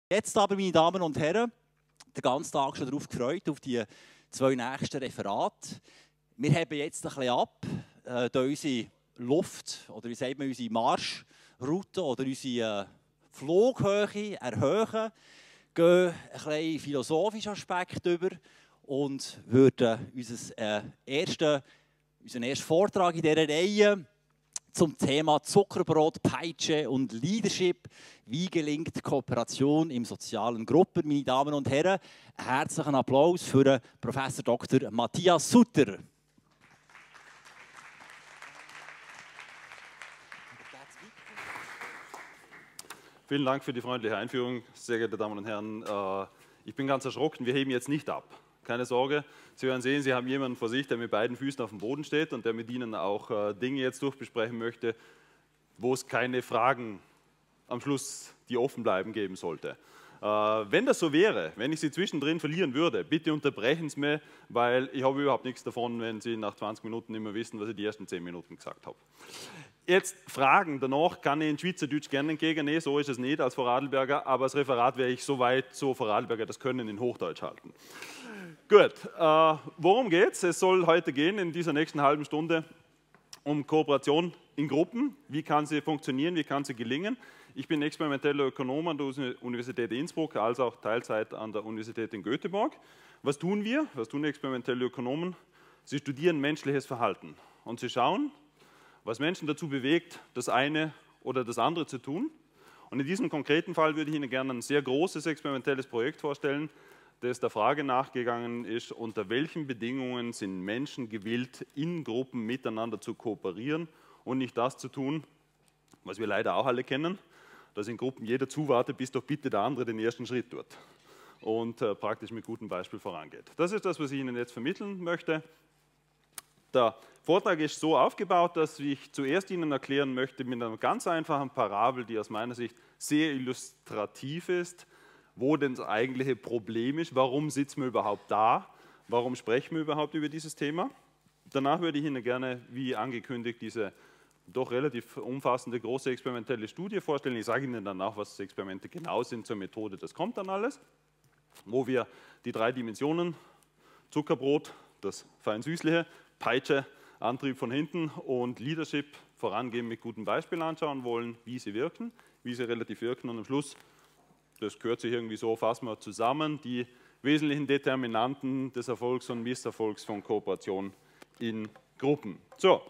Jetzt aber, meine Damen und Herren, den ganzen Tag schon darauf gefreut, auf die 2 nächsten Referate. Wir haben jetzt ein bisschen ab, unsere Luft, oder wie sagt man, unsere Marschroute oder unsere Flughöhe erhöhen, gehen ein bisschen philosophischen Aspekt über und würden unseren ersten Vortrag in dieser Reihe zum Thema Zuckerbrot, Peitsche und Leadership. Wie gelingt Kooperation in sozialen Gruppen? Meine Damen und Herren, einen herzlichen Applaus für Professor Dr. Matthias Sutter. Vielen Dank für die freundliche Einführung, sehr geehrte Damen und Herren. Ich bin ganz erschrocken, wir heben jetzt nicht ab. Keine Sorge, Sie werden sehen, Sie haben jemanden vor sich, der mit beiden Füßen auf dem Boden steht und der mit Ihnen auch Dinge jetzt durchbesprechen möchte, wo es keine Fragen am Schluss, die offen bleiben, geben sollte. Wenn das so wäre, wenn ich Sie zwischendrin verlieren würde, bitte unterbrechen Sie mich, weil ich habe überhaupt nichts davon, wenn Sie nach 20 Minuten nicht mehr wissen, was ich die ersten 10 Minuten gesagt habe. Jetzt Fragen danach kann ich in Schweizerdeutsch gerne entgegennehmen, so ist es nicht als Vorarlberger, aber das Referat werde ich soweit so Vorarlberger das können in Hochdeutsch halten. Gut, worum geht es? Es soll heute gehen in dieser nächsten halben Stunde um Kooperation in Gruppen. Wie kann sie funktionieren, wie kann sie gelingen? Ich bin experimenteller Ökonom an der Universität Innsbruck, als auch Teilzeit an der Universität in Göteborg. Was tun wir? Was tun experimentelle Ökonomen? Sie studieren menschliches Verhalten und sie schauen, was Menschen dazu bewegt, das eine oder das andere zu tun. Und in diesem konkreten Fall würde ich Ihnen gerne ein sehr großes experimentelles Projekt vorstellen, das der Frage nachgegangen ist, unter welchen Bedingungen sind Menschen gewillt, in Gruppen miteinander zu kooperieren und nicht das zu tun, was wir leider auch alle kennen, dass in Gruppen jeder zuwartet, bis doch bitte der andere den ersten Schritt tut und praktisch mit gutem Beispiel vorangeht. Das ist das, was ich Ihnen jetzt vermitteln möchte. Der Vortrag ist so aufgebaut, dass ich zuerst Ihnen erklären möchte mit einer ganz einfachen Parabel, die aus meiner Sicht sehr illustrativ ist, wo denn das eigentliche Problem ist, warum sitzen wir überhaupt da, warum sprechen wir überhaupt über dieses Thema. Danach würde ich Ihnen gerne, wie angekündigt, diese doch relativ umfassende große experimentelle Studie vorstellen. Ich sage Ihnen dann auch, was Experimente genau sind zur Methode, das kommt dann alles, wo wir die 3 Dimensionen, Zuckerbrot, das Fein-Süßliche, Peitsche, Antrieb von hinten und Leadership, Vorangehen mit gutem Beispiel anschauen wollen, wie sie wirken, wie sie relativ wirken und am Schluss, das gehört sich irgendwie so, fassen wir zusammen, die wesentlichen Determinanten des Erfolgs und Misserfolgs von Kooperation in Gruppen. So,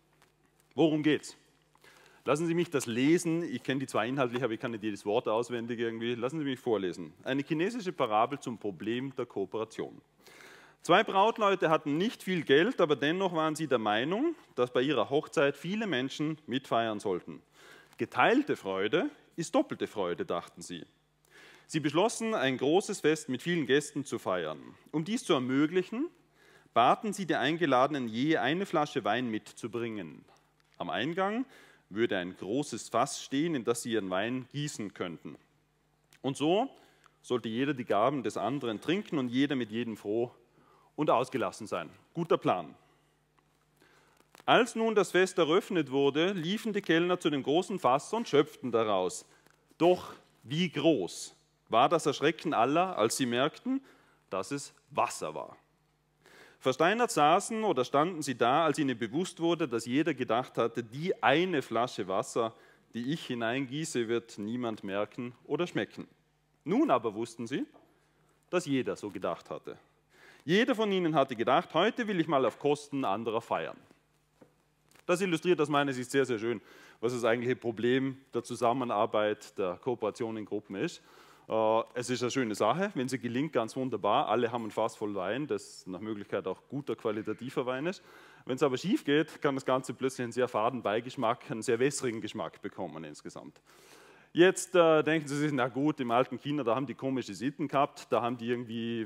worum geht's? Lassen Sie mich das lesen, ich kenne die zwar inhaltlich, aber ich kann nicht jedes Wort auswendig irgendwie, lassen Sie mich vorlesen. Eine chinesische Parabel zum Problem der Kooperation. 2 Brautleute hatten nicht viel Geld, aber dennoch waren sie der Meinung, dass bei ihrer Hochzeit viele Menschen mitfeiern sollten. Geteilte Freude ist doppelte Freude, dachten sie. Sie beschlossen, ein großes Fest mit vielen Gästen zu feiern. Um dies zu ermöglichen, baten sie die Eingeladenen je eine Flasche Wein mitzubringen. Am Eingang würde ein großes Fass stehen, in das sie ihren Wein gießen könnten. Und so sollte jeder die Gaben des anderen trinken und jeder mit jedem froh und ausgelassen sein. Guter Plan. Als nun das Fest eröffnet wurde, liefen die Kellner zu dem großen Fass und schöpften daraus. Doch wie groß war das Erschrecken aller, als sie merkten, dass es Wasser war. Versteinert saßen oder standen sie da, als ihnen bewusst wurde, dass jeder gedacht hatte, die eine Flasche Wasser, die ich hineingieße, wird niemand merken oder schmecken. Nun aber wussten sie, dass jeder so gedacht hatte. Jeder von ihnen hatte gedacht, heute will ich mal auf Kosten anderer feiern. Das illustriert aus meiner Sicht sehr, sehr schön, was das eigentliche Problem der Zusammenarbeit, der Kooperation in Gruppen ist. Es ist eine schöne Sache, wenn sie gelingt, ganz wunderbar. Alle haben ein Fass voll Wein, das nach Möglichkeit auch guter, qualitativer Wein ist. Wenn es aber schief geht, kann das Ganze plötzlich einen sehr faden Beigeschmack, einen sehr wässrigen Geschmack bekommen insgesamt. Jetzt denken Sie sich, na gut, im alten China, da haben die komische Sitten gehabt, da haben die irgendwie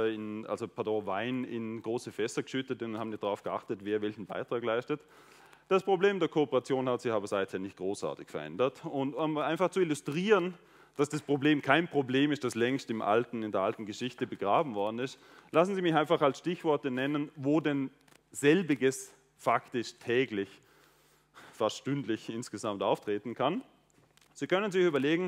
Wein in große Fässer geschüttet und haben nicht darauf geachtet, wer welchen Beitrag leistet. Das Problem der Kooperation hat sich aber seither nicht großartig verändert. Und um einfach zu illustrieren, dass das Problem kein Problem ist, das längst in der alten Geschichte begraben worden ist, lassen Sie mich einfach als Stichworte nennen, wo denn selbiges faktisch täglich, fast stündlich insgesamt auftreten kann. Sie können sich überlegen,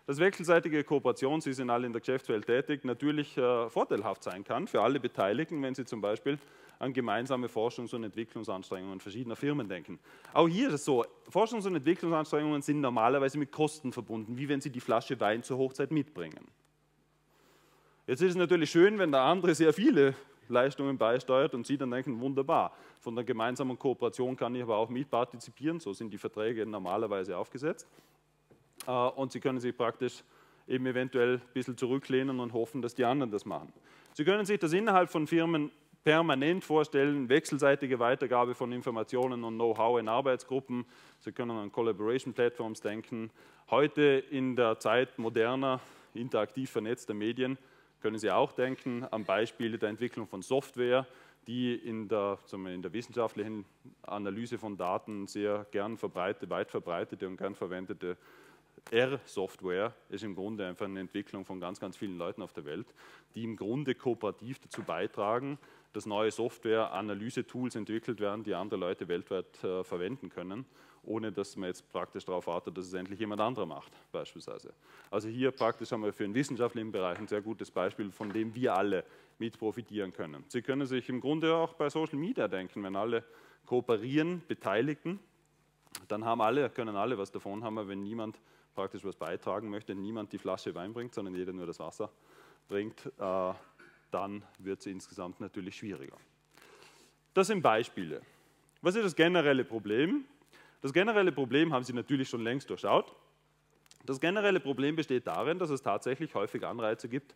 dass wechselseitige Kooperation, Sie sind alle in der Geschäftswelt tätig, natürlich vorteilhaft sein kann für alle Beteiligten, wenn Sie zum Beispiel an gemeinsame Forschungs- und Entwicklungsanstrengungen verschiedener Firmen denken. Auch hier ist es so, Forschungs- und Entwicklungsanstrengungen sind normalerweise mit Kosten verbunden, wie wenn Sie die Flasche Wein zur Hochzeit mitbringen. Jetzt ist es natürlich schön, wenn der andere sehr viele Leistungen beisteuert und Sie dann denken, wunderbar, von der gemeinsamen Kooperation kann ich aber auch mitpartizipieren, so sind die Verträge normalerweise aufgesetzt. Und Sie können sich praktisch eben eventuell ein bisschen zurücklehnen und hoffen, dass die anderen das machen. Sie können sich das innerhalb von Firmen permanent vorstellen, wechselseitige Weitergabe von Informationen und Know-how in Arbeitsgruppen. Sie können an Collaboration Platforms denken. Heute in der Zeit moderner, interaktiv vernetzter Medien können Sie auch denken an Beispiele der Entwicklung von Software, die in der wissenschaftlichen Analyse von Daten sehr gern verbreitete, weit verbreitete und gern verwendete R-Software ist im Grunde einfach eine Entwicklung von ganz, ganz vielen Leuten auf der Welt, die im Grunde kooperativ dazu beitragen, dass neue Software-Analyse-Tools entwickelt werden, die andere Leute weltweit verwenden können, ohne dass man jetzt praktisch darauf wartet, dass es endlich jemand anderer macht, beispielsweise. Also hier praktisch haben wir für den wissenschaftlichen Bereich ein sehr gutes Beispiel, von dem wir alle mit profitieren können. Sie können sich im Grunde auch bei Social Media denken, wenn alle kooperieren, Beteiligten, dann können alle was davon haben, wenn niemand praktisch was beitragen möchte, niemand die Flasche Wein bringt, sondern jeder nur das Wasser bringt, dann wird es insgesamt natürlich schwieriger. Das sind Beispiele. Was ist das generelle Problem? Das generelle Problem haben Sie natürlich schon längst durchschaut. Das generelle Problem besteht darin, dass es tatsächlich häufig Anreize gibt,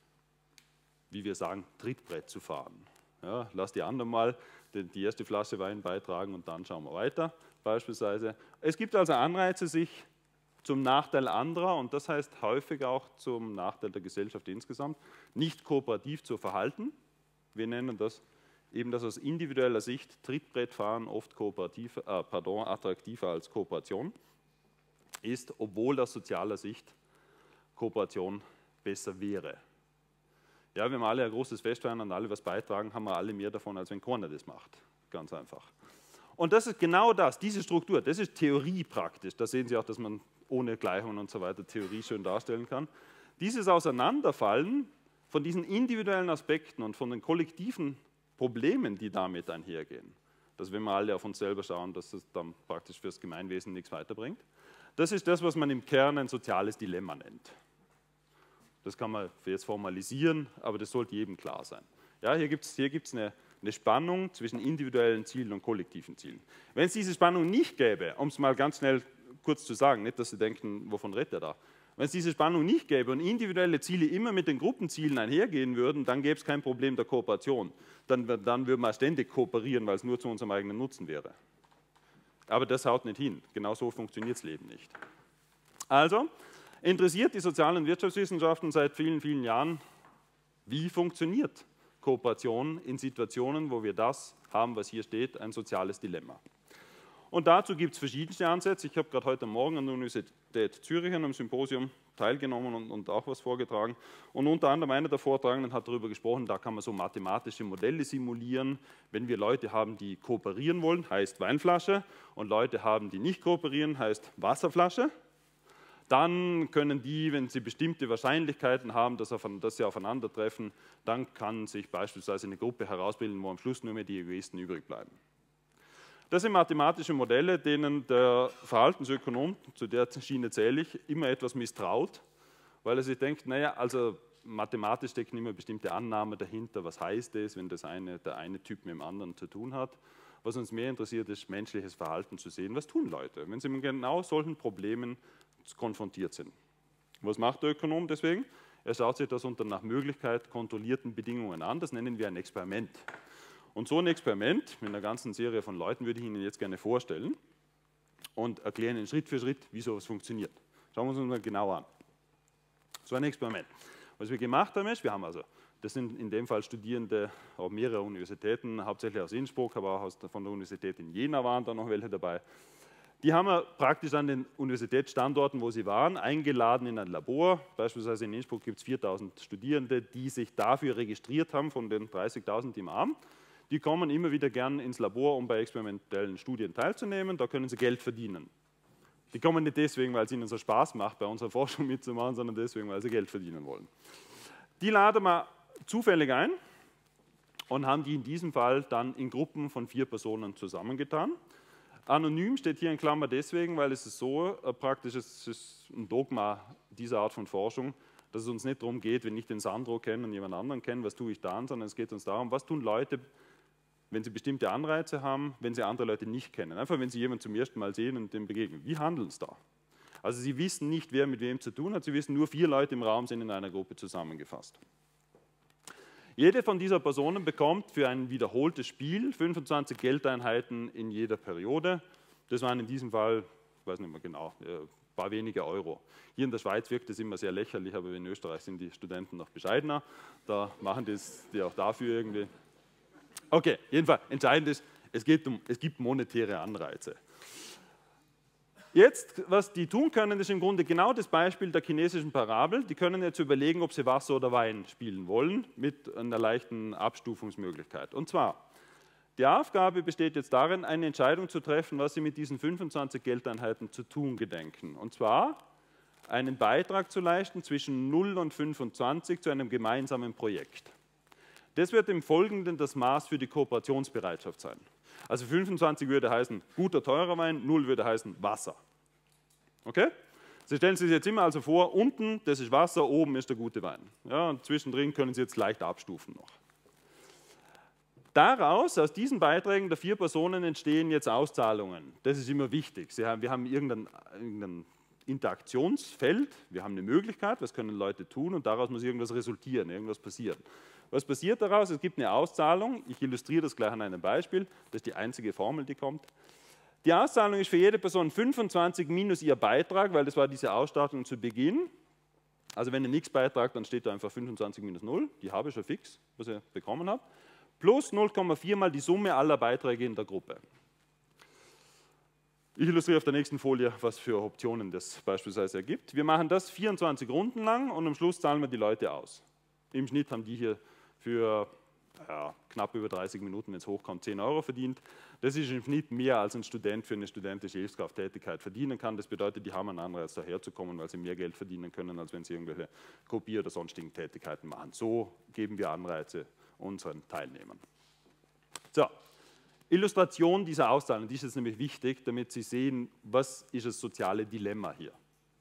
wie wir sagen, Trittbrett zu fahren. Ja, lass die anderen mal die erste Flasche Wein beitragen und dann schauen wir weiter, beispielsweise. Es gibt also Anreize, sich zum Nachteil anderer, und das heißt häufig auch zum Nachteil der Gesellschaft insgesamt, nicht kooperativ zu verhalten. Wir nennen das eben das aus individueller Sicht Trittbrettfahren oft attraktiver als Kooperation ist, obwohl aus sozialer Sicht Kooperation besser wäre. Ja, wenn wir alle ein großes Fest feiern und alle was beitragen, haben wir alle mehr davon, als wenn keiner das macht. Ganz einfach. Und das ist genau das, diese Struktur, das ist Theorie praktisch. Da sehen Sie auch, dass man ohne Gleichungen und so weiter Theorie schön darstellen kann. Dieses Auseinanderfallen von diesen individuellen Aspekten und von den kollektiven Problemen, die damit einhergehen, dass wenn wir alle auf uns selber schauen, dass das dann praktisch fürs Gemeinwesen nichts weiterbringt, das ist das, was man im Kern ein soziales Dilemma nennt. Das kann man jetzt formalisieren, aber das sollte jedem klar sein. Ja, hier gibt's eine Spannung zwischen individuellen Zielen und kollektiven Zielen. Wenn es diese Spannung nicht gäbe, um es mal ganz schnell kurz zu sagen, nicht, dass Sie denken, wovon redet er da? Wenn es diese Spannung nicht gäbe und individuelle Ziele immer mit den Gruppenzielen einhergehen würden, dann gäbe es kein Problem der Kooperation. Dann würden wir ständig kooperieren, weil es nur zu unserem eigenen Nutzen wäre. Aber das haut nicht hin. Genau so funktioniert das Leben nicht. Also interessiert die Sozial- und Wirtschaftswissenschaften seit vielen, vielen Jahren, wie funktioniert Kooperation in Situationen, wo wir das haben, was hier steht, ein soziales Dilemma. Und dazu gibt es verschiedenste Ansätze. Ich habe gerade heute Morgen an der Universität Zürich an einem Symposium teilgenommen und auch was vorgetragen. Und unter anderem einer der Vortragenden hat darüber gesprochen, da kann man so mathematische Modelle simulieren. Wenn wir Leute haben, die kooperieren wollen, heißt Weinflasche, und Leute haben, die nicht kooperieren, heißt Wasserflasche. Dann können die, wenn sie bestimmte Wahrscheinlichkeiten haben, dass sie aufeinandertreffen, dann kann sich beispielsweise eine Gruppe herausbilden, wo am Schluss nur mehr die Egoisten übrig bleiben. Das sind mathematische Modelle, denen der Verhaltensökonom, zu der Schiene zähle ich, immer etwas misstraut, weil er sich denkt, naja, also mathematisch stecken immer bestimmte Annahmen dahinter, was heißt das, wenn der eine Typ mit dem anderen zu tun hat. Was uns mehr interessiert, ist menschliches Verhalten zu sehen. Was tun Leute, wenn sie mit genau solchen Problemen konfrontiert sind? Was macht der Ökonom deswegen? Er schaut sich das unter nach Möglichkeit kontrollierten Bedingungen an, das nennen wir ein Experiment. Und so ein Experiment mit einer ganzen Serie von Leuten würde ich Ihnen jetzt gerne vorstellen und erklären Ihnen Schritt für Schritt, wie sowas funktioniert. Schauen wir uns mal genau an. So ein Experiment. Was wir gemacht haben ist, wir haben also, das sind in dem Fall Studierende auf mehrerer Universitäten, hauptsächlich aus Innsbruck, aber auch von der Universität in Jena waren da noch welche dabei. Die haben wir praktisch an den Universitätsstandorten, wo sie waren, eingeladen in ein Labor. Beispielsweise in Innsbruck gibt es 4.000 Studierende, die sich dafür registriert haben, von den 30.000, die wir haben. Die kommen immer wieder gern ins Labor, um bei experimentellen Studien teilzunehmen. Da können sie Geld verdienen. Die kommen nicht deswegen, weil es ihnen so Spaß macht, bei unserer Forschung mitzumachen, sondern deswegen, weil sie Geld verdienen wollen. Die laden wir zufällig ein und haben die in diesem Fall dann in Gruppen von 4 Personen zusammengetan. Anonym steht hier in Klammer deswegen, weil es ist so praktisch, es ist ein Dogma dieser Art von Forschung, dass es uns nicht darum geht, wenn ich den Sandro kenne und jemand anderen kenne, was tue ich dann, sondern es geht uns darum, was tun Leute, wenn sie bestimmte Anreize haben, wenn sie andere Leute nicht kennen. Einfach, wenn sie jemanden zum ersten Mal sehen und dem begegnen. Wie handeln sie da? Also sie wissen nicht, wer mit wem zu tun hat, sie wissen nur, 4 Leute im Raum sind in einer Gruppe zusammengefasst. Jede von dieser Personen bekommt für ein wiederholtes Spiel 25 Geldeinheiten in jeder Periode. Das waren in diesem Fall, ich weiß nicht mehr genau, ein paar wenige Euro. Hier in der Schweiz wirkt das immer sehr lächerlich, aber in Österreich sind die Studenten noch bescheidener. Da machen die auch dafür irgendwie. Okay, jedenfalls, entscheidend ist, es gibt monetäre Anreize. Jetzt, was die tun können, ist im Grunde genau das Beispiel der chinesischen Parabel. Die können jetzt überlegen, ob sie Wasser oder Wein spielen wollen, mit einer leichten Abstufungsmöglichkeit. Und zwar, die Aufgabe besteht jetzt darin, eine Entscheidung zu treffen, was sie mit diesen 25 Geldeinheiten zu tun gedenken. Und zwar, einen Beitrag zu leisten zwischen 0 und 25 zu einem gemeinsamen Projekt. Das wird im Folgenden das Maß für die Kooperationsbereitschaft sein. Also 25 würde heißen guter, teurer Wein, 0 würde heißen Wasser. Okay? Sie stellen sich jetzt immer also vor, unten, das ist Wasser, oben ist der gute Wein. Ja, und zwischendrin können Sie jetzt leicht abstufen noch. Daraus, aus diesen Beiträgen der 4 Personen entstehen jetzt Auszahlungen. Das ist immer wichtig. Wir haben irgendein Interaktionsfeld, wir haben eine Möglichkeit, was können Leute tun und daraus muss irgendwas resultieren, irgendwas passieren. Was passiert daraus? Es gibt eine Auszahlung, ich illustriere das gleich an einem Beispiel, das ist die einzige Formel, die kommt. Die Auszahlung ist für jede Person 25 minus ihr Beitrag, weil das war diese Ausstattung zu Beginn. Also wenn ihr nichts beitragt, dann steht da einfach 25 minus 0, die habe ich schon fix, was ihr bekommen habt, plus 0,4 mal die Summe aller Beiträge in der Gruppe. Ich illustriere auf der nächsten Folie, was für Optionen das beispielsweise ergibt. Wir machen das 24 Runden lang und am Schluss zahlen wir die Leute aus. Im Schnitt haben die hier für knapp über 30 Minuten, wenn es hochkommt, 10 Euro verdient. Das ist im Schnitt mehr, als ein Student für eine studentische Hilfskrafttätigkeit verdienen kann. Das bedeutet, die haben einen Anreiz, daherzukommen, weil sie mehr Geld verdienen können, als wenn sie irgendwelche Kopier- oder sonstigen Tätigkeiten machen. So geben wir Anreize unseren Teilnehmern. So, Illustration dieser Auszahlung, die ist jetzt nämlich wichtig, damit Sie sehen, was ist das soziale Dilemma hier.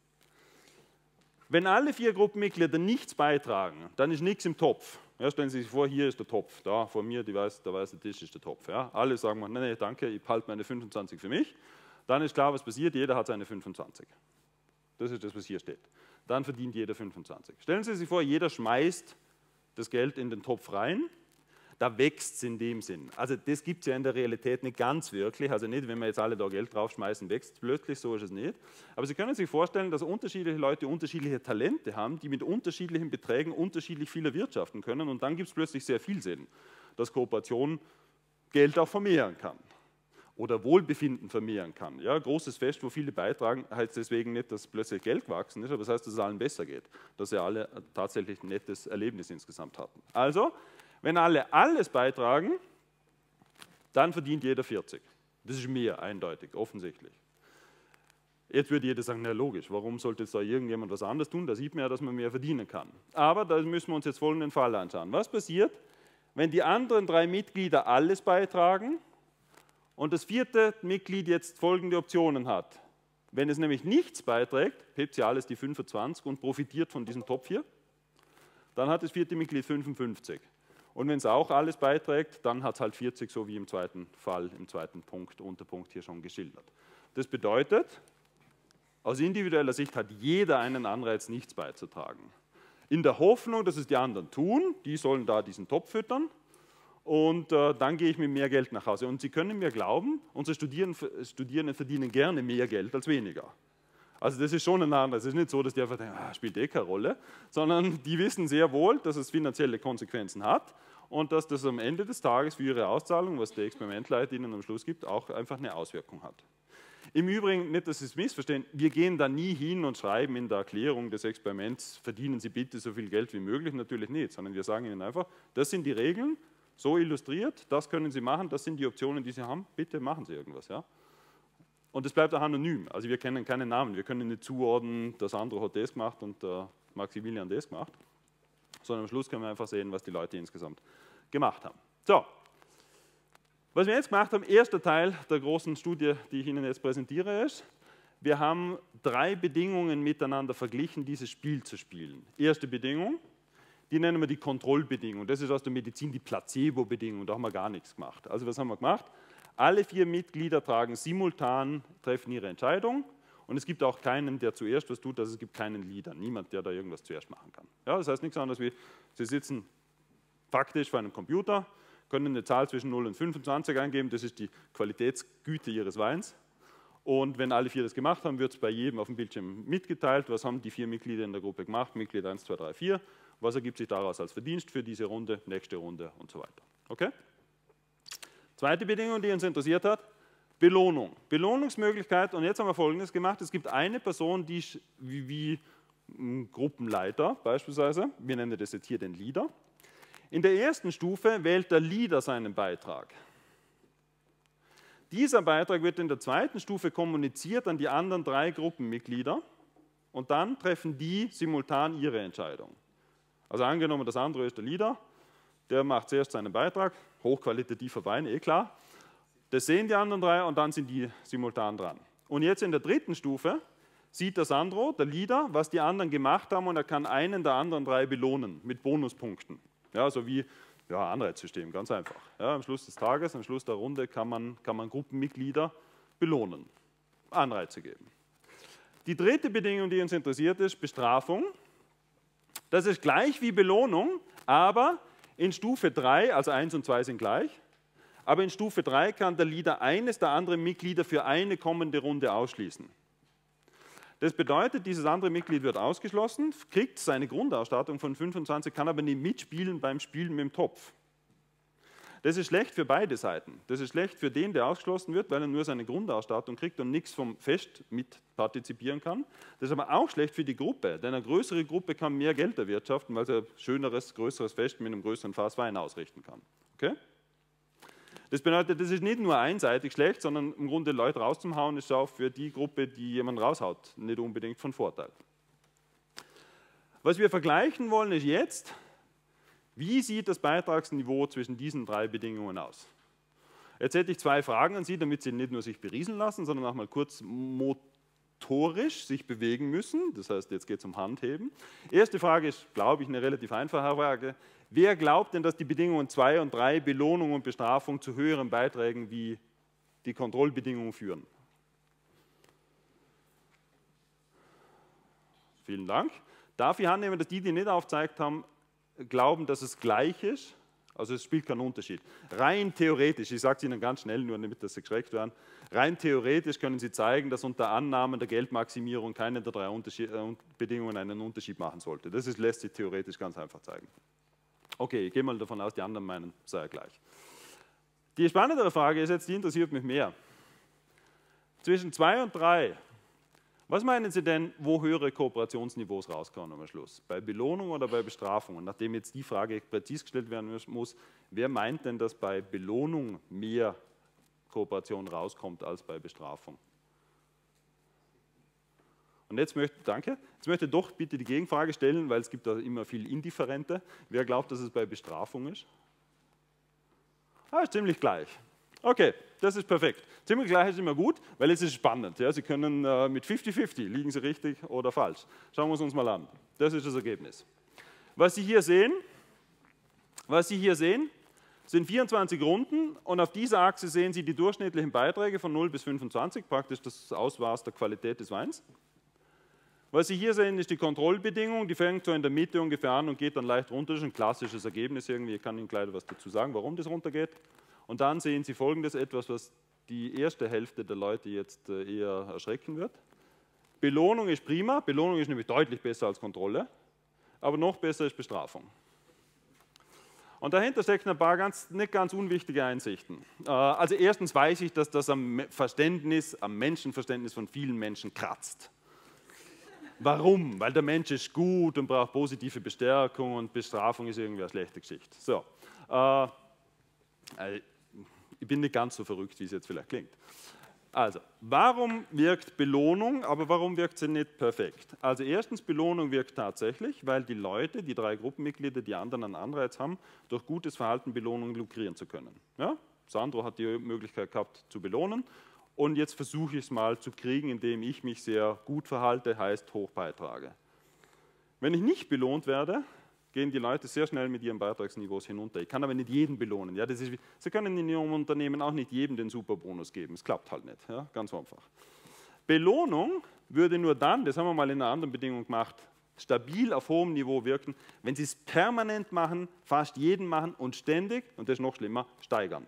Wenn alle 4 Gruppenmitglieder nichts beitragen, dann ist nichts im Topf. Ja, stellen Sie sich vor, hier ist der Topf, da vor mir der weiße Tisch ist der Topf. Ja. Alle sagen, nein, danke, ich behalte meine 25 für mich. Dann ist klar, was passiert, jeder hat seine 25. Das ist das, was hier steht. Dann verdient jeder 25. Stellen Sie sich vor, jeder schmeißt das Geld in den Topf rein. Da wächst es in dem Sinn. Also das gibt es ja in der Realität nicht ganz wirklich. Also nicht, wenn wir jetzt alle da Geld draufschmeißen, wächst es plötzlich, so ist es nicht. Aber Sie können sich vorstellen, dass unterschiedliche Leute unterschiedliche Talente haben, die mit unterschiedlichen Beträgen unterschiedlich viel erwirtschaften können. Und dann gibt es plötzlich sehr viel Sinn, dass Kooperation Geld auch vermehren kann. Oder Wohlbefinden vermehren kann. Ja, großes Fest, wo viele beitragen, heißt deswegen nicht, dass plötzlich Geld gewachsen ist, aber das heißt, dass es allen besser geht. Dass sie alle tatsächlich ein nettes Erlebnis insgesamt hatten. Also, wenn alle alles beitragen, dann verdient jeder 40. Das ist mehr, eindeutig, offensichtlich. Jetzt würde jeder sagen, na logisch, warum sollte jetzt da irgendjemand was anderes tun? Da sieht man ja, dass man mehr verdienen kann. Aber da müssen wir uns jetzt folgenden Fall anschauen. Was passiert, wenn die anderen 3 Mitglieder alles beitragen und das 4. Mitglied jetzt folgende Optionen hat? Wenn es nämlich nichts beiträgt, hebt sie alles die 25 und profitiert von diesem Topf hier, dann hat das 4. Mitglied 55. Und wenn es auch alles beiträgt, dann hat es halt 40, so wie im zweiten Fall, im zweiten Punkt, Unterpunkt hier schon geschildert. Das bedeutet, aus individueller Sicht hat jeder einen Anreiz, nichts beizutragen. In der Hoffnung, dass es die anderen tun, die sollen da diesen Topf füttern und dann gehe ich mit mehr Geld nach Hause. Und Sie können mir glauben, unsere Studierenden verdienen gerne mehr Geld als weniger. Also das ist schon ein anderes. Es ist nicht so, dass die einfach denken, spielt eh keine Rolle, sondern die wissen sehr wohl, dass es finanzielle Konsequenzen hat und dass das am Ende des Tages für ihre Auszahlung, was der Experimentleiter ihnen am Schluss gibt, auch einfach eine Auswirkung hat. Im Übrigen, nicht, dass Sie es missverstehen, wir gehen da nie hin und schreiben in der Erklärung des Experiments, verdienen Sie bitte so viel Geld wie möglich, natürlich nicht, sondern wir sagen Ihnen einfach, das sind die Regeln, so illustriert, das können Sie machen, das sind die Optionen, die Sie haben, bitte machen Sie irgendwas. Ja? Und es bleibt auch anonym, also wir kennen keinen Namen, wir können nicht zuordnen, der Sandro hat das gemacht und der Maximilian das gemacht, sondern am Schluss können wir einfach sehen, was die Leute insgesamt gemacht haben. So, was wir jetzt gemacht haben, erster Teil der großen Studie, die ich Ihnen jetzt präsentiere, ist, wir haben 3 Bedingungen miteinander verglichen, dieses Spiel zu spielen. Erste Bedingung, die nennen wir die Kontrollbedingung, das ist aus der Medizin die Placebo-Bedingung, da haben wir gar nichts gemacht. Also was haben wir gemacht? Alle 4 Mitglieder tragen simultan, treffen ihre Entscheidung und es gibt auch keinen, der zuerst was tut, also es gibt keinen Leader, niemand, der da irgendwas zuerst machen kann. Ja, das heißt nichts anderes wie, Sie sitzen faktisch vor einem Computer, können eine Zahl zwischen 0 und 25 eingeben, das ist die Qualitätsgüte Ihres Weins. Und wenn alle 4 das gemacht haben, wird es bei jedem auf dem Bildschirm mitgeteilt, was haben die 4 Mitglieder in der Gruppe gemacht, Mitglied 1, 2, 3, 4, was ergibt sich daraus als Verdienst für diese Runde, nächste Runde und so weiter. Okay? Zweite Bedingung, die uns interessiert hat, Belohnung. Belohnungsmöglichkeit, und jetzt haben wir Folgendes gemacht, es gibt eine Person, die wie ein Gruppenleiter beispielsweise, wir nennen das jetzt hier den Leader. In der ersten Stufe wählt der Leader seinen Beitrag. Dieser Beitrag wird in der zweiten Stufe kommuniziert an die anderen 3 Gruppenmitglieder und dann treffen die simultan ihre Entscheidung. Also angenommen, das andere ist der Leader, der macht zuerst seinen Beitrag, hochqualitativer Wein, eh klar. Das sehen die anderen 3 und dann sind die simultan dran. Und jetzt in der dritten Stufe sieht der Sandro, der Leader, was die anderen gemacht haben und er kann einen der anderen 3 belohnen mit Bonuspunkten. Ja, so wie ja, Anreizsystem, ganz einfach. Ja, am Schluss des Tages, am Schluss der Runde kann man Gruppenmitglieder belohnen, Anreize geben. Die dritte Bedingung, die uns interessiert, ist Bestrafung. Das ist gleich wie Belohnung, aber in Stufe 3, also 1 und 2 sind gleich, aber in Stufe 3 kann der Leader eines der anderen Mitglieder für eine kommende Runde ausschließen. Das bedeutet, dieses andere Mitglied wird ausgeschlossen, kriegt seine Grundausstattung von 25, kann aber nicht mitspielen beim Spielen mit dem Topf. Das ist schlecht für beide Seiten. Das ist schlecht für den, der ausgeschlossen wird, weil er nur seine Grundausstattung kriegt und nichts vom Fest mit partizipieren kann. Das ist aber auch schlecht für die Gruppe, denn eine größere Gruppe kann mehr Geld erwirtschaften, weil sie ein schöneres, größeres Fest mit einem größeren Fass Wein ausrichten kann. Okay? Das bedeutet, das ist nicht nur einseitig schlecht, sondern im Grunde Leute rauszuhauen, ist auch für die Gruppe, die jemand raushaut, nicht unbedingt von Vorteil. Was wir vergleichen wollen, ist jetzt, wie sieht das Beitragsniveau zwischen diesen 3 Bedingungen aus? Jetzt hätte ich 2 Fragen an Sie, damit Sie nicht nur sich berieseln lassen, sondern auch mal kurz motorisch sich bewegen müssen. Das heißt, jetzt geht es um Handheben. Erste Frage ist, glaube ich, eine relativ einfache Frage. Wer glaubt denn, dass die Bedingungen 2 und 3, Belohnung und Bestrafung, zu höheren Beiträgen wie die Kontrollbedingungen führen? Vielen Dank. Darf ich annehmen, dass die nicht aufgezeigt haben, glauben, dass es gleich ist? Also es spielt keinen Unterschied. Rein theoretisch, ich sage es Ihnen ganz schnell, nur damit Sie geschreckt werden, rein theoretisch können Sie zeigen, dass unter Annahmen der Geldmaximierung keine der 3 Bedingungen einen Unterschied machen sollte. Das lässt sich theoretisch ganz einfach zeigen. Okay, ich gehe mal davon aus, die anderen meinen, sei ja gleich. Die spannendere Frage ist jetzt, die interessiert mich mehr. Zwischen 2 und 3, was meinen Sie denn, wo höhere Kooperationsniveaus rauskommen am Schluss? Bei Belohnung oder bei Bestrafung? Und nachdem jetzt die Frage präzise gestellt werden muss, wer meint denn, dass bei Belohnung mehr Kooperation rauskommt als bei Bestrafung? Und jetzt möchte ich doch bitte die Gegenfrage stellen, weil es gibt da immer viel Indifferente. Wer glaubt, dass es bei Bestrafung ist? Ist ziemlich gleich. Okay, das ist perfekt. Ziemlich gleich ist immer gut, weil es ist spannend. Ja, Sie können mit 50-50, liegen Sie richtig oder falsch. Schauen wir es uns mal an. Das ist das Ergebnis. Was Sie hier sehen, sind 24 Runden und auf dieser Achse sehen Sie die durchschnittlichen Beiträge von 0 bis 25, praktisch das Ausmaß der Qualität des Weins. Was Sie hier sehen, ist die Kontrollbedingung, die fängt so in der Mitte ungefähr an und geht dann leicht runter. Das ist ein klassisches Ergebnis irgendwie, ich kann Ihnen gleich was dazu sagen, warum das runtergeht. Und dann sehen Sie Folgendes, etwas, was die erste Hälfte der Leute jetzt eher erschrecken wird. Belohnung ist prima, Belohnung ist nämlich deutlich besser als Kontrolle, aber noch besser ist Bestrafung. Und dahinter stecken ein paar nicht ganz unwichtige Einsichten. Also erstens weiß ich, dass das am Menschenverständnis von vielen Menschen kratzt. Warum? Weil der Mensch ist gut und braucht positive Bestärkung und Bestrafung ist irgendwie eine schlechte Geschichte. So. Ich bin nicht ganz so verrückt, wie es jetzt vielleicht klingt. Also, warum wirkt Belohnung, aber warum wirkt sie nicht perfekt? Also erstens, Belohnung wirkt tatsächlich, weil die Leute, die 3 Gruppenmitglieder, die anderen einen Anreiz haben, durch gutes Verhalten Belohnung lukrieren zu können. Ja? Sandro hat die Möglichkeit gehabt zu belohnen und jetzt versuche ich es mal zu kriegen, indem ich mich sehr gut verhalte, heißt hoch beitrage. Wenn ich nicht belohnt werde, gehen die Leute sehr schnell mit ihren Beitragsniveaus hinunter. Ich kann aber nicht jeden belohnen. Ja, Sie können in Ihrem Unternehmen auch nicht jedem den Superbonus geben. Es klappt halt nicht. Ja, ganz einfach. Belohnung würde nur dann, das haben wir mal in einer anderen Bedingung gemacht, stabil auf hohem Niveau wirken, wenn Sie es permanent machen, fast jeden machen und ständig, und das ist noch schlimmer, steigern.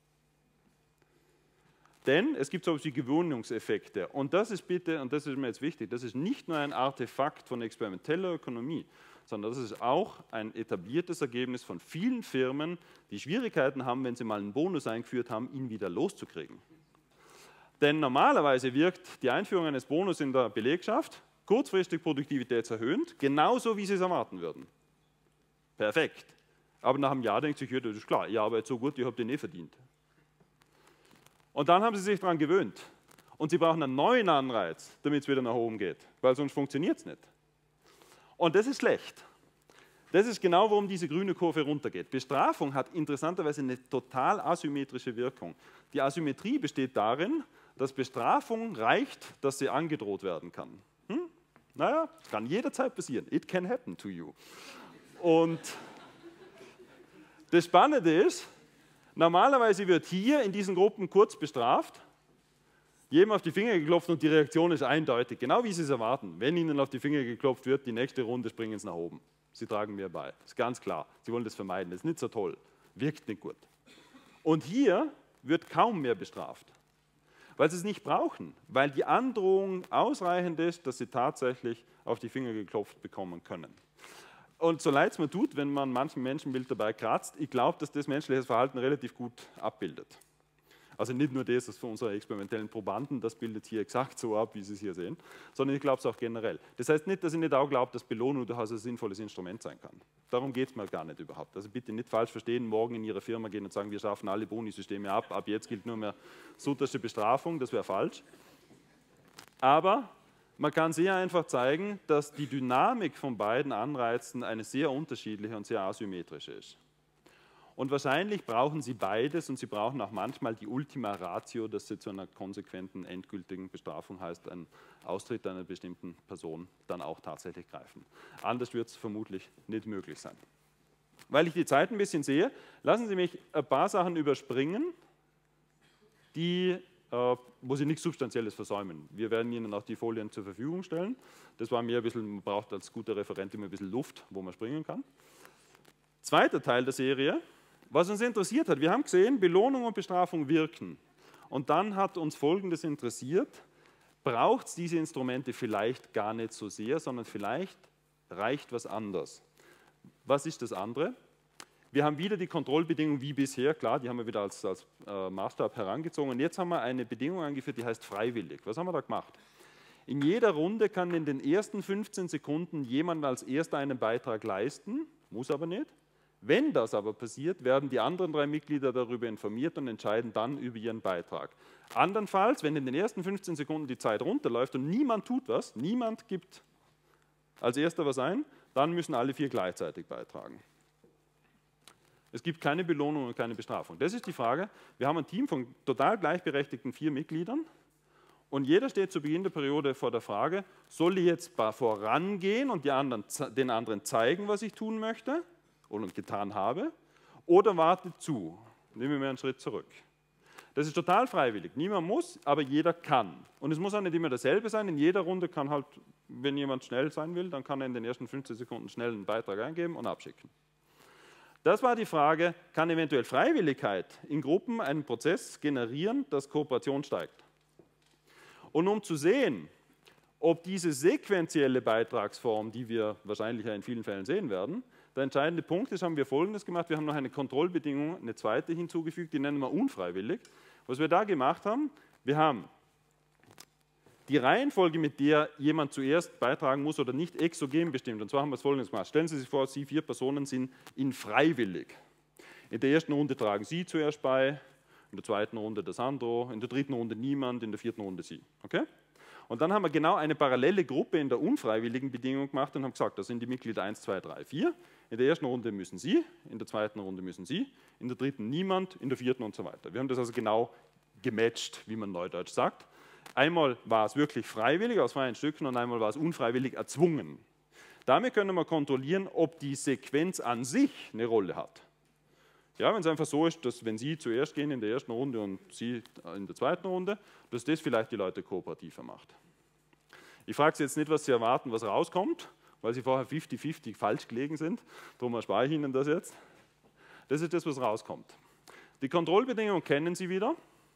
Denn es gibt so etwas wie Gewöhnungseffekte. Und das ist bitte, und das ist mir jetzt wichtig, das ist nicht nur ein Artefakt von experimenteller Ökonomie, sondern das ist auch ein etabliertes Ergebnis von vielen Firmen, die Schwierigkeiten haben, wenn sie mal einen Bonus eingeführt haben, ihn wieder loszukriegen. Denn normalerweise wirkt die Einführung eines Bonus in der Belegschaft kurzfristig produktivitätserhöhend, genauso wie Sie es erwarten würden. Perfekt. Aber nach einem Jahr denkt sich, ja, das ist klar, ihr arbeitet so gut, ihr habt den eh verdient. Und dann haben Sie sich daran gewöhnt. Und Sie brauchen einen neuen Anreiz, damit es wieder nach oben geht, weil sonst funktioniert es nicht. Und das ist schlecht. Das ist genau, warum diese grüne Kurve runtergeht. Bestrafung hat interessanterweise eine total asymmetrische Wirkung. Die Asymmetrie besteht darin, dass Bestrafung reicht, dass sie angedroht werden kann. Naja, das kann jederzeit passieren. It can happen to you. Und das Spannende ist, normalerweise wird hier in diesen Gruppen kurz bestraft, jedem auf die Finger geklopft und die Reaktion ist eindeutig, genau wie Sie es erwarten. Wenn Ihnen auf die Finger geklopft wird, die nächste Runde springen Sie nach oben. Sie tragen mir bei. Das ist ganz klar. Sie wollen das vermeiden. Das ist nicht so toll. Wirkt nicht gut. Und hier wird kaum mehr bestraft, weil Sie es nicht brauchen, weil die Androhung ausreichend ist, dass Sie tatsächlich auf die Finger geklopft bekommen können. Und so leid es mir tut, wenn man manchen Menschenbild dabei kratzt, ich glaube, dass das menschliches Verhalten relativ gut abbildet. Also nicht nur das von unseren experimentellen Probanden, das bildet hier exakt so ab, wie Sie es hier sehen, sondern ich glaube es auch generell. Das heißt nicht, dass ich nicht auch glaube, dass Belohnung durchaus ein sinnvolles Instrument sein kann. Darum geht es mir gar nicht überhaupt. Also bitte nicht falsch verstehen, morgen in Ihre Firma gehen und sagen, wir schaffen alle Bonisysteme ab jetzt gilt nur mehr suttersche Bestrafung, das wäre falsch. Aber man kann sehr einfach zeigen, dass die Dynamik von beiden Anreizen eine sehr unterschiedliche und sehr asymmetrische ist. Und wahrscheinlich brauchen Sie beides und Sie brauchen auch manchmal die Ultima Ratio, dass Sie zu einer konsequenten, endgültigen Bestrafung, heißt ein Austritt einer bestimmten Person, dann auch tatsächlich greifen. Anders wird es vermutlich nicht möglich sein. Weil ich die Zeit ein bisschen sehe, lassen Sie mich ein paar Sachen überspringen, wo Sie nichts Substanzielles versäumen. Wir werden Ihnen auch die Folien zur Verfügung stellen. Das war mir ein bisschen, man braucht als guter Referent immer ein bisschen Luft, wo man springen kann. Zweiter Teil der Serie. Was uns interessiert hat, wir haben gesehen, Belohnung und Bestrafung wirken. Und dann hat uns Folgendes interessiert, braucht es diese Instrumente vielleicht gar nicht so sehr, sondern vielleicht reicht was anderes. Was ist das andere? Wir haben wieder die Kontrollbedingung wie bisher, klar, die haben wir wieder als Maßstab herangezogen. Und jetzt haben wir eine Bedingung eingeführt, die heißt freiwillig. Was haben wir da gemacht? In jeder Runde kann in den ersten 15 Sekunden jemand als Erster einen Beitrag leisten, muss aber nicht. Wenn das aber passiert, werden die anderen 3 Mitglieder darüber informiert und entscheiden dann über ihren Beitrag. Andernfalls, wenn in den ersten 15 Sekunden die Zeit runterläuft und niemand tut was, niemand gibt als Erster was ein, dann müssen alle 4 gleichzeitig beitragen. Es gibt keine Belohnung und keine Bestrafung. Das ist die Frage. Wir haben ein Team von total gleichberechtigten 4 Mitgliedern und jeder steht zu Beginn der Periode vor der Frage, soll ich jetzt vorangehen und den anderen zeigen, was ich tun möchte und getan habe, oder wartet zu, nehme mir einen Schritt zurück. Das ist total freiwillig. Niemand muss, aber jeder kann. Und es muss auch nicht immer dasselbe sein. In jeder Runde kann halt, wenn jemand schnell sein will, dann kann er in den ersten 15 Sekunden schnell einen Beitrag eingeben und abschicken. Das war die Frage, kann eventuell Freiwilligkeit in Gruppen einen Prozess generieren, dass Kooperation steigt? Und um zu sehen, ob diese sequentielle Beitragsform, die wir wahrscheinlich in vielen Fällen sehen werden, der entscheidende Punkt ist, haben wir Folgendes gemacht, wir haben noch eine Kontrollbedingung, eine zweite hinzugefügt, die nennen wir unfreiwillig. Was wir da gemacht haben, wir haben die Reihenfolge, mit der jemand zuerst beitragen muss oder nicht, exogen bestimmt. Und zwar haben wir es Folgendes gemacht. Stellen Sie sich vor, Sie 4 Personen sind in freiwillig. In der ersten Runde tragen Sie zuerst bei, in der zweiten Runde der Sandro, in der dritten Runde niemand, in der vierten Runde Sie. Okay? Und dann haben wir genau eine parallele Gruppe in der unfreiwilligen Bedingung gemacht und haben gesagt, das sind die Mitglieder 1, 2, 3, 4. In der ersten Runde müssen Sie, in der zweiten Runde müssen Sie, in der dritten niemand, in der vierten und so weiter. Wir haben das also genau gematcht, wie man neudeutsch sagt. Einmal war es wirklich freiwillig aus freien Stücken und einmal war es unfreiwillig erzwungen. Damit können wir kontrollieren, ob die Sequenz an sich eine Rolle hat. Ja, wenn es einfach so ist, dass wenn Sie zuerst gehen in der ersten Runde und Sie in der zweiten Runde, dass das vielleicht die Leute kooperativer macht. Ich frage Sie jetzt nicht, was Sie erwarten, was rauskommt, weil Sie vorher 50-50 falsch gelegen sind. Darum erspare ich Ihnen das jetzt. Das ist das, was rauskommt. Die Kontrollbedingung kennen Sie wieder.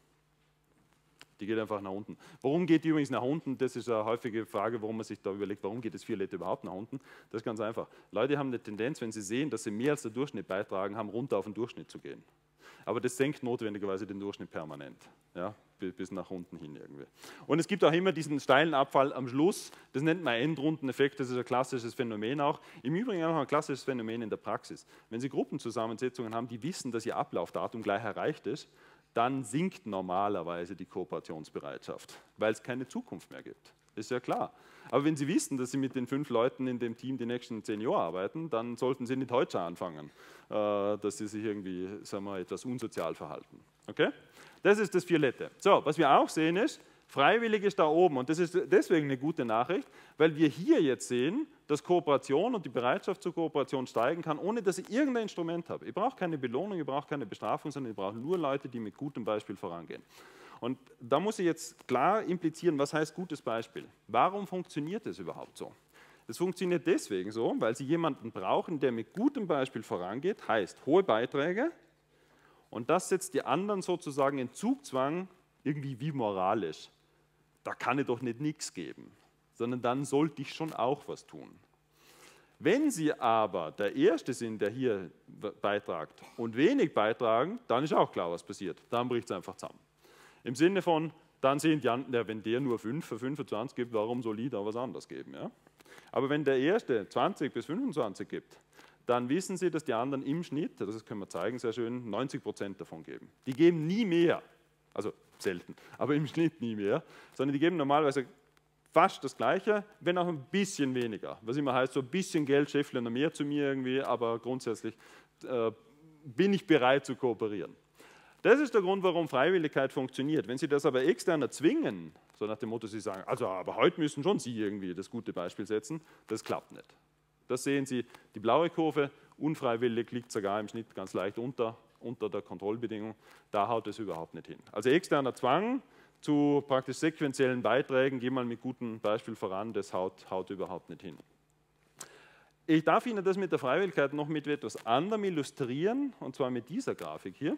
Die geht einfach nach unten. Warum geht die übrigens nach unten? Das ist eine häufige Frage, warum man sich da überlegt, warum geht das Violett überhaupt nach unten? Das ist ganz einfach. Leute haben eine Tendenz, wenn sie sehen, dass sie mehr als der Durchschnitt beitragen, haben runter auf den Durchschnitt zu gehen. Aber das senkt notwendigerweise den Durchschnitt permanent, ja, bis nach unten hin irgendwie. Und es gibt auch immer diesen steilen Abfall am Schluss, das nennt man Endrundeneffekt, das ist ein klassisches Phänomen auch. Im Übrigen auch ein klassisches Phänomen in der Praxis. Wenn Sie Gruppenzusammensetzungen haben, die wissen, dass ihr Ablaufdatum gleich erreicht ist, dann sinkt normalerweise die Kooperationsbereitschaft, weil es keine Zukunft mehr gibt. Das ist ja klar. Aber wenn Sie wissen, dass Sie mit den 5 Leuten in dem Team die nächsten 10 Jahre arbeiten, dann sollten Sie nicht heute schon anfangen, dass Sie sich irgendwie, sagen wir, etwas unsozial verhalten. Okay? Das ist das Violette. So, was wir auch sehen ist, freiwillig ist da oben und das ist deswegen eine gute Nachricht, weil wir hier jetzt sehen, dass Kooperation und die Bereitschaft zur Kooperation steigen kann, ohne dass ich irgendein Instrument habe. Ich brauche keine Belohnung, ich brauche keine Bestrafung, sondern ich brauche nur Leute, die mit gutem Beispiel vorangehen. Und da muss ich jetzt klar implizieren, was heißt gutes Beispiel? Warum funktioniert das überhaupt so? Das funktioniert deswegen so, weil Sie jemanden brauchen, der mit gutem Beispiel vorangeht, heißt hohe Beiträge und das setzt die anderen sozusagen in Zugzwang, irgendwie wie moralisch. Da kann ich doch nicht nichts geben, sondern dann sollte ich schon auch was tun. Wenn Sie aber der Erste sind, der hier beitragt und wenig beitragen, dann ist auch klar, was passiert. Dann bricht es einfach zusammen. Im Sinne von, dann sehen die anderen, ja, wenn der nur 5 für 25 gibt, warum soll ich da was anderes geben? Ja? Aber wenn der Erste 20 bis 25 gibt, dann wissen Sie, dass die anderen im Schnitt, das können wir zeigen, sehr schön, 90% davon geben. Die geben nie mehr, also selten, aber im Schnitt nie mehr, sondern die geben normalerweise fast das Gleiche, wenn auch ein bisschen weniger. Was immer heißt, so ein bisschen Geld scheffeln noch mehr zu mir irgendwie, aber grundsätzlich bin ich bereit zu kooperieren. Das ist der Grund, warum Freiwilligkeit funktioniert. Wenn Sie das aber extern erzwingen, so nach dem Motto, Sie sagen, also aber heute müssen schon Sie irgendwie das gute Beispiel setzen, das klappt nicht. Das sehen Sie, die blaue Kurve, unfreiwillig liegt sogar im Schnitt ganz leicht unter der Kontrollbedingung, da haut es überhaupt nicht hin. Also externer Zwang zu praktisch sequenziellen Beiträgen, geh mal mit gutem Beispiel voran, das haut überhaupt nicht hin. Ich darf Ihnen das mit der Freiwilligkeit noch mit etwas anderem illustrieren, und zwar mit dieser Grafik hier.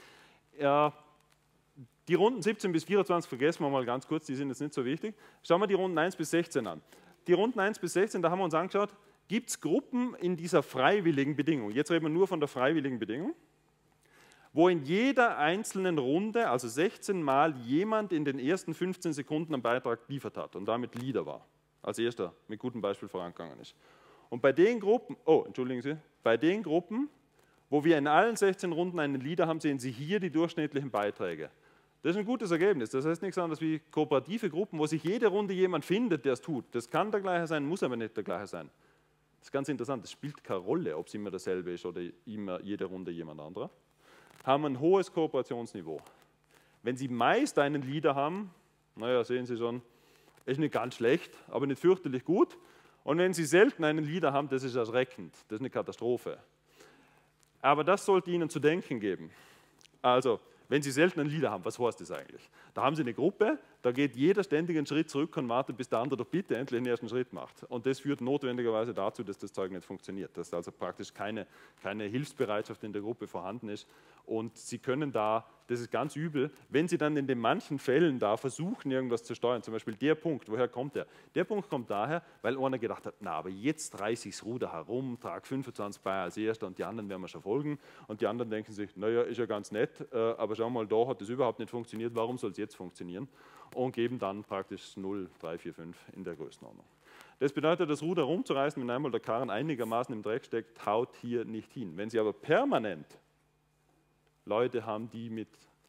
Die Runden 17 bis 24 vergessen wir mal ganz kurz, die sind jetzt nicht so wichtig. Schauen wir die Runden 1 bis 16 an. Die Runden 1 bis 16, da haben wir uns angeschaut, gibt es Gruppen in dieser freiwilligen Bedingung, jetzt reden wir nur von der freiwilligen Bedingung, wo in jeder einzelnen Runde, also 16 Mal, jemand in den ersten 15 Sekunden einen Beitrag geliefert hat und damit Leader war, als erster mit gutem Beispiel vorangegangen ist. Und bei den Gruppen, bei den Gruppen, wo wir in allen 16 Runden einen Leader haben, sehen Sie hier die durchschnittlichen Beiträge. Das ist ein gutes Ergebnis. Das heißt nichts anderes wie kooperative Gruppen, wo sich jede Runde jemand findet, der es tut. Das kann der gleiche sein, muss aber nicht der gleiche sein. Das ist ganz interessant, das spielt keine Rolle, ob es immer dasselbe ist oder immer jede Runde jemand anderer. Haben ein hohes Kooperationsniveau. Wenn Sie meist einen Leader haben, naja, sehen Sie schon, ist nicht ganz schlecht, aber nicht fürchterlich gut. Und wenn Sie selten einen Leader haben, das ist erschreckend, das ist eine Katastrophe. Aber das sollte Ihnen zu denken geben. Also, wenn Sie selten einen Leader haben, was heißt das eigentlich? Da haben Sie eine Gruppe, da geht jeder ständig einen Schritt zurück und wartet, bis der andere doch bitte endlich den ersten Schritt macht. Und das führt notwendigerweise dazu, dass das Zeug nicht funktioniert, dass also praktisch keine Hilfsbereitschaft in der Gruppe vorhanden ist. Und Sie können da, das ist ganz übel, wenn Sie dann in den manchen Fällen da versuchen, irgendwas zu steuern, zum Beispiel der Punkt, woher kommt der? Der Punkt kommt daher, weil einer gedacht hat, na, aber jetzt reiße ich das Ruder herum, trage 25 bei als Erster und die anderen werden mir schon folgen. Und die anderen denken sich, naja, ist ja ganz nett, aber schau mal, da hat das überhaupt nicht funktioniert, warum soll es jetzt funktionieren? Und geben dann praktisch 0, 3, 4, 5 in der Größenordnung. Das bedeutet, das Ruder rumzureißen, wenn einmal der Karren einigermaßen im Dreck steckt, haut hier nicht hin. Wenn Sie aber permanent Leute haben, die mit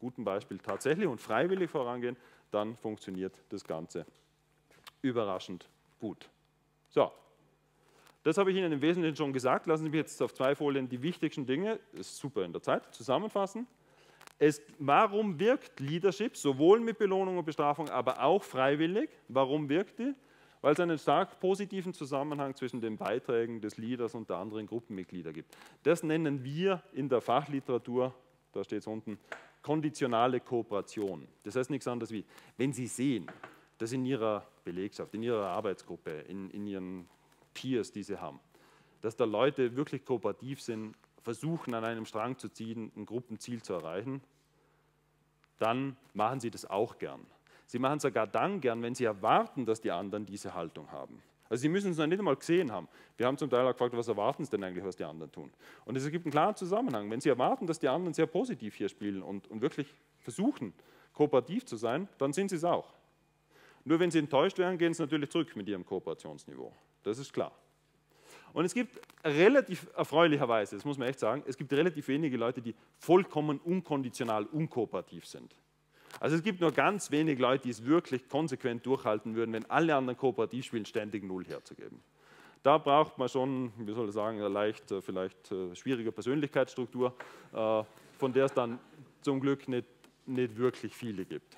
gutem Beispiel tatsächlich und freiwillig vorangehen, dann funktioniert das Ganze überraschend gut. So, das habe ich Ihnen im Wesentlichen schon gesagt. Lassen Sie mich jetzt auf 2 Folien die wichtigsten Dinge, das ist super in der Zeit, zusammenfassen. Warum wirkt Leadership sowohl mit Belohnung und Bestrafung, aber auch freiwillig? Warum wirkt die? Weil es einen stark positiven Zusammenhang zwischen den Beiträgen des Leaders und der anderen Gruppenmitglieder gibt. Das nennen wir in der Fachliteratur, da steht es unten, konditionale Kooperation. Das heißt nichts anderes wie, wenn Sie sehen, dass in Ihrer Belegschaft, in Ihrer Arbeitsgruppe, in Ihren Peers, die Sie haben, dass da Leute wirklich kooperativ sind, versuchen an einem Strang zu ziehen, ein Gruppenziel zu erreichen, dann machen Sie das auch gern. Sie machen es sogar dann gern, wenn Sie erwarten, dass die anderen diese Haltung haben. Also Sie müssen es noch nicht einmal gesehen haben. Wir haben zum Teil auch gefragt, was erwarten Sie denn eigentlich, was die anderen tun? Und es gibt einen klaren Zusammenhang. Wenn Sie erwarten, dass die anderen sehr positiv hier spielen und wirklich versuchen, kooperativ zu sein, dann sind Sie es auch. Nur wenn Sie enttäuscht werden, gehen Sie natürlich zurück mit Ihrem Kooperationsniveau. Das ist klar. Und es gibt relativ erfreulicherweise, das muss man echt sagen, es gibt relativ wenige Leute, die vollkommen unkonditional unkooperativ sind. Also es gibt nur ganz wenige Leute, die es wirklich konsequent durchhalten würden, wenn alle anderen kooperativ spielen, ständig Null herzugeben. Da braucht man schon, wie soll ich sagen, eine leicht vielleicht schwierige Persönlichkeitsstruktur, von der es dann zum Glück nicht wirklich viele gibt.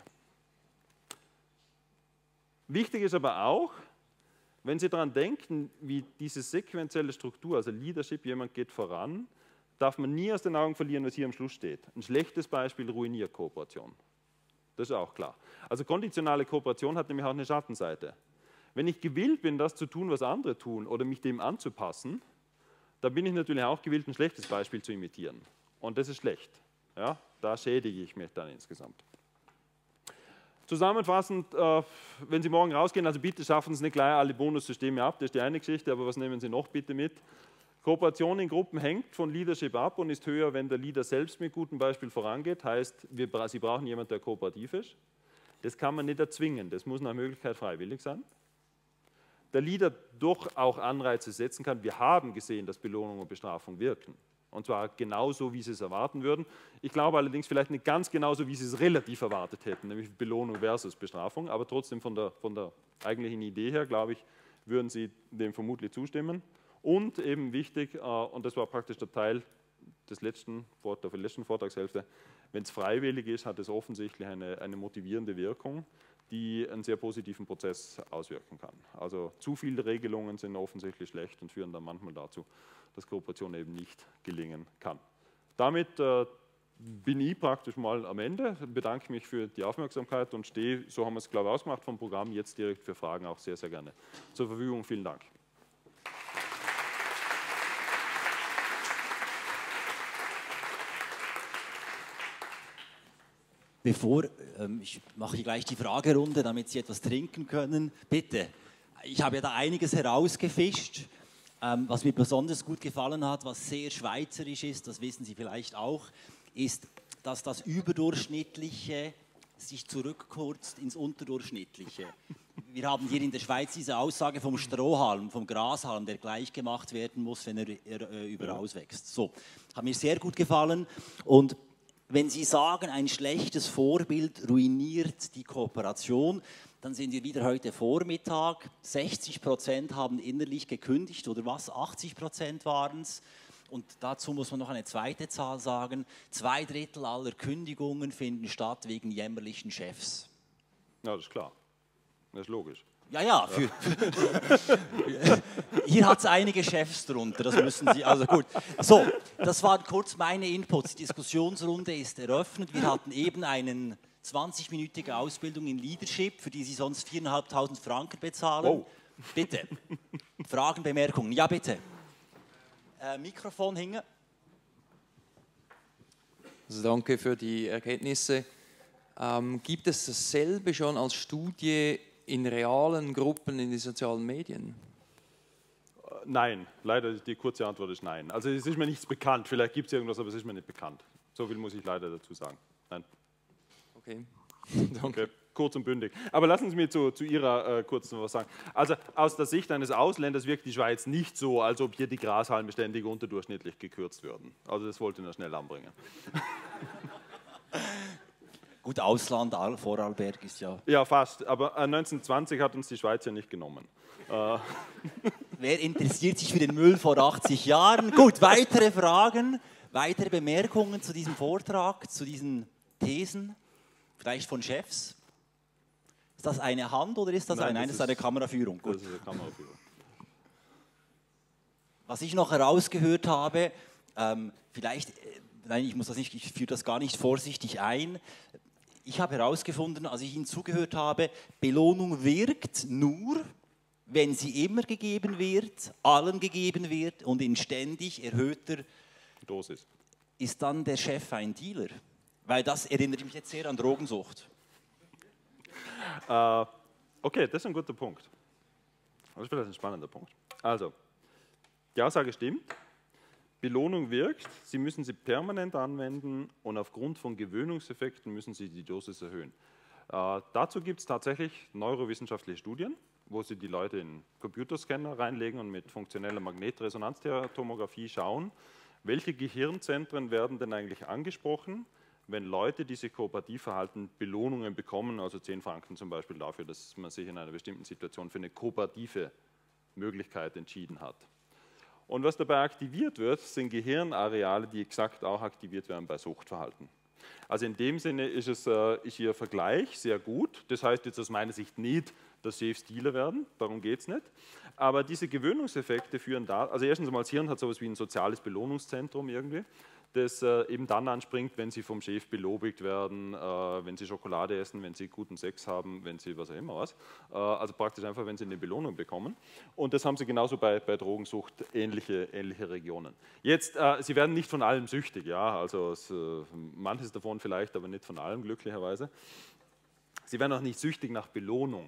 Wichtig ist aber auch, wenn Sie daran denken, wie diese sequenzielle Struktur, also Leadership, jemand geht voran, darf man nie aus den Augen verlieren, was hier am Schluss steht. Ein schlechtes Beispiel ruiniert Kooperation. Das ist auch klar. Also konditionale Kooperation hat nämlich auch eine Schattenseite. Wenn ich gewillt bin, das zu tun, was andere tun, oder mich dem anzupassen, dann bin ich natürlich auch gewillt, ein schlechtes Beispiel zu imitieren. Und das ist schlecht. Ja, da schädige ich mich dann insgesamt. Zusammenfassend, wenn Sie morgen rausgehen, also bitte schaffen Sie nicht gleich alle Bonussysteme ab, das ist die eine Geschichte, aber was nehmen Sie noch bitte mit? Kooperation in Gruppen hängt von Leadership ab und ist höher, wenn der Leader selbst mit gutem Beispiel vorangeht, heißt, Sie brauchen jemanden, der kooperativ ist. Das kann man nicht erzwingen, das muss nach Möglichkeit freiwillig sein. Der Leader doch auch Anreize setzen kann. Wir haben gesehen, dass Belohnung und Bestrafung wirken. Und zwar genauso, wie Sie es erwarten würden. Ich glaube allerdings vielleicht nicht ganz genauso, wie Sie es relativ erwartet hätten, nämlich Belohnung versus Bestrafung. Aber trotzdem von der eigentlichen Idee her, glaube ich, würden Sie dem vermutlich zustimmen. Und eben wichtig, und das war praktisch der Teil der letzten Vortragshälfte, wenn es freiwillig ist, hat es offensichtlich eine motivierende Wirkung, die einen sehr positiven Prozess auswirken kann. Also zu viele Regelungen sind offensichtlich schlecht und führen dann manchmal dazu, dass Kooperation eben nicht gelingen kann. Damit bin ich praktisch mal am Ende, bedanke mich für die Aufmerksamkeit und stehe, so haben wir es glaube ich ausgemacht vom Programm, jetzt direkt für Fragen auch sehr, sehr gerne zur Verfügung. Vielen Dank. Ich mache gleich die Fragerunde, damit Sie etwas trinken können. Bitte, ich habe ja da einiges herausgefischt, was mir besonders gut gefallen hat, was sehr schweizerisch ist, das wissen Sie vielleicht auch, ist, dass das Überdurchschnittliche sich zurückkürzt ins Unterdurchschnittliche. Wir haben hier in der Schweiz diese Aussage vom Strohhalm, vom Grashalm, der gleich gemacht werden muss, wenn er überaus wächst. So, hat mir sehr gut gefallen. Und wenn Sie sagen, ein schlechtes Vorbild ruiniert die Kooperation, dann sind wir wieder heute Vormittag. 60% haben innerlich gekündigt, oder was? 80% waren es. Und dazu muss man noch eine zweite Zahl sagen. 2/3 aller Kündigungen finden statt wegen jämmerlichen Chefs. Ja, das ist klar. Das ist logisch. Ja. Hier hat es einige Chefs drunter, das müssen Sie, also gut. So, das waren kurz meine Inputs. Die Diskussionsrunde ist eröffnet. Wir hatten eben eine 20-minütige Ausbildung in Leadership, für die Sie sonst 4.500 Franken bezahlen. Wow. Bitte. Fragen, Bemerkungen? Ja, bitte. Mikrofon hingen. Also danke für die Erkenntnisse. Gibt es dasselbe schon als Studie in realen Gruppen in den sozialen Medien? Nein, leider die kurze Antwort ist nein. Also es ist mir nichts bekannt, vielleicht gibt es irgendwas, aber es ist mir nicht bekannt. So viel muss ich leider dazu sagen. Nein. Okay, danke. Okay. Kurz und bündig. Aber lassen Sie mir zu Ihrer kurzen was sagen. Also aus der Sicht eines Ausländers wirkt die Schweiz nicht so, als ob hier die Grashalme ständig unterdurchschnittlich gekürzt würden. Also das wollte ich noch schnell anbringen. Gut, Ausland, Vorarlberg ist ja... Ja, fast. Aber 1920 hat uns die Schweiz ja nicht genommen. Wer interessiert sich für den Müll vor 80 Jahren? Gut, weitere Fragen, weitere Bemerkungen zu diesem Vortrag, zu diesen Thesen, vielleicht von Chefs? Ist das eine Hand oder ist das eine? Nein, das ist eine Kameraführung. Gut. Das ist eine Kameraführung. Was ich noch herausgehört habe, vielleicht, nein, ich führe das gar nicht vorsichtig ein. Ich habe herausgefunden, als ich Ihnen zugehört habe, Belohnung wirkt nur, wenn sie immer gegeben wird, allen gegeben wird und in ständig erhöhter Dosis. Ist dann der Chef ein Dealer? Weil das erinnert mich jetzt sehr an Drogensucht. Okay, das ist ein guter Punkt. Das ist vielleicht ein spannender Punkt. Also, die Aussage stimmt. Belohnung wirkt, Sie müssen sie permanent anwenden und aufgrund von Gewöhnungseffekten müssen Sie die Dosis erhöhen. Dazu gibt es tatsächlich neurowissenschaftliche Studien, wo Sie die Leute in Computerscanner reinlegen und mit funktioneller Magnetresonanztomographie schauen, welche Gehirnzentren werden denn eigentlich angesprochen, wenn Leute, die sich kooperativ verhalten, Belohnungen bekommen, also 10 Franken zum Beispiel dafür, dass man sich in einer bestimmten Situation für eine kooperative Möglichkeit entschieden hat. Und was dabei aktiviert wird, sind Gehirnareale, die exakt auch aktiviert werden bei Suchtverhalten. Also in dem Sinne ist Ihr Vergleich sehr gut. Das heißt jetzt aus meiner Sicht nicht, dass Chefs Dealer werden, darum geht es nicht. Aber diese Gewöhnungseffekte führen da, also erstens einmal, das Hirn hat sowas wie ein soziales Belohnungszentrum irgendwie, das eben dann anspringt, wenn Sie vom Chef belobigt werden, wenn Sie Schokolade essen, wenn Sie guten Sex haben, wenn Sie was auch immer was. Also praktisch einfach, wenn Sie eine Belohnung bekommen. Und das haben Sie genauso bei Drogensucht, ähnliche Regionen. Jetzt, Sie werden nicht von allem süchtig, ja, also manches davon vielleicht, aber nicht von allem glücklicherweise. Sie werden auch nicht süchtig nach Belohnung.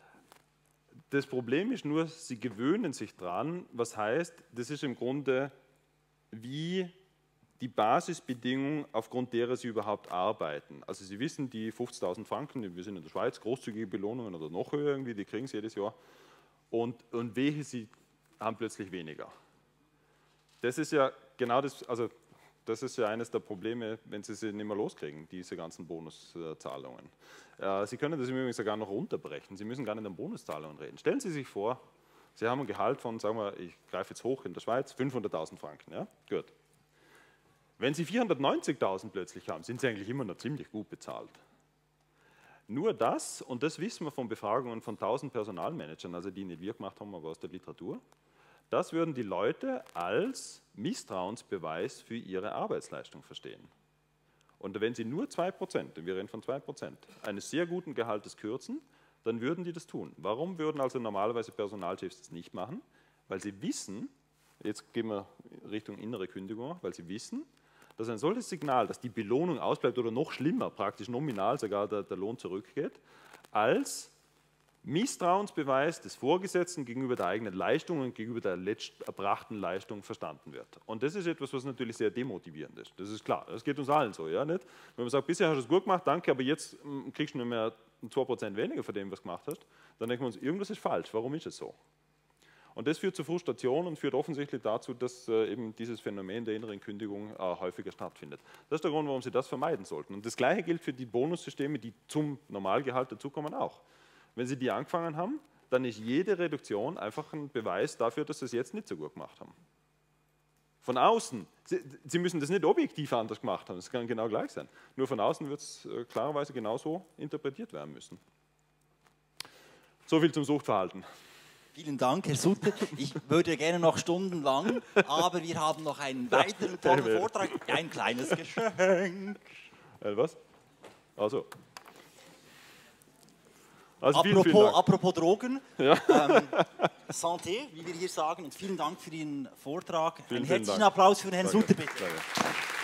Das Problem ist nur, Sie gewöhnen sich dran, was heißt, das ist im Grunde wie die Basisbedingung, aufgrund derer Sie überhaupt arbeiten. Also Sie wissen, die 50.000 Franken, wir sind in der Schweiz, großzügige Belohnungen oder noch höher irgendwie, die kriegen Sie jedes Jahr. Und wehe, Sie haben plötzlich weniger. Das ist ja genau das, also das ist ja eines der Probleme, wenn Sie sie nicht mehr loskriegen, diese ganzen Bonuszahlungen. Sie können das übrigens sogar noch runterbrechen. Sie müssen gar nicht an Bonuszahlungen reden. Stellen Sie sich vor, Sie haben ein Gehalt von, sagen wir, ich greife jetzt hoch in der Schweiz, 500.000 Franken. Ja? Gut. Wenn Sie 490.000 plötzlich haben, sind Sie eigentlich immer noch ziemlich gut bezahlt. Nur das, und das wissen wir von Befragungen von 1000 Personalmanagern, also die nicht wir gemacht haben, aber aus der Literatur, das würden die Leute als Misstrauensbeweis für ihre Arbeitsleistung verstehen. Und wenn Sie nur 2%, wir reden von 2%, eines sehr guten Gehaltes kürzen, dann würden die das tun. Warum würden also normalerweise Personalchefs das nicht machen? Weil sie wissen, jetzt gehen wir Richtung innere Kündigung, weil sie wissen, dass ein solches Signal, dass die Belohnung ausbleibt oder noch schlimmer, praktisch nominal sogar der Lohn zurückgeht, als Misstrauensbeweis des Vorgesetzten gegenüber der eigenen Leistung und gegenüber der letzt erbrachten Leistung verstanden wird. Und das ist etwas, was natürlich sehr demotivierend ist. Das ist klar, das geht uns allen so. Ja, nicht? Wenn man sagt, bisher hast du es gut gemacht, danke, aber jetzt kriegst du nur mehr 2% weniger von dem, was du gemacht hast, dann denken wir uns, irgendwas ist falsch, warum ist es so? Und das führt zu Frustration und führt offensichtlich dazu, dass eben dieses Phänomen der inneren Kündigung häufiger stattfindet. Das ist der Grund, warum Sie das vermeiden sollten. Und das Gleiche gilt für die Bonussysteme, die zum Normalgehalt dazukommen auch. Wenn Sie die angefangen haben, dann ist jede Reduktion einfach ein Beweis dafür, dass Sie es jetzt nicht so gut gemacht haben. Von außen, Sie müssen das nicht objektiv anders gemacht haben, das kann genau gleich sein. Nur von außen wird es klarerweise genauso interpretiert werden müssen. So viel zum Suchtverhalten. Vielen Dank, Herr Sutter. Ich würde gerne noch stundenlang, aber wir haben noch einen weiteren tollen Vortrag. Ein kleines Geschenk. Was? Also. Apropos Drogen, ja. Santé, wie wir hier sagen, und vielen Dank für Ihren Vortrag. Einen Vielen herzlichen Dank. Applaus für Herrn Sutter, bitte. Danke.